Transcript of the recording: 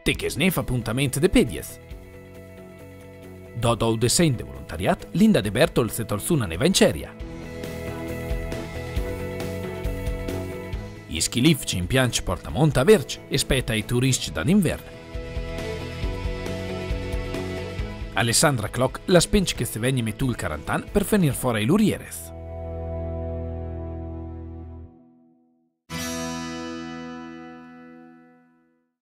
te che snef appuntamento de pedies. Dodo desen de volontariat, Linda de Bertol se torsuna neva in ceria. I schilif in pianci portamonta a verci e spetta ai turisti d'inverno. Alessandra Clock la spinge che se vegni metu il carantan per venir fuori ai lurieres.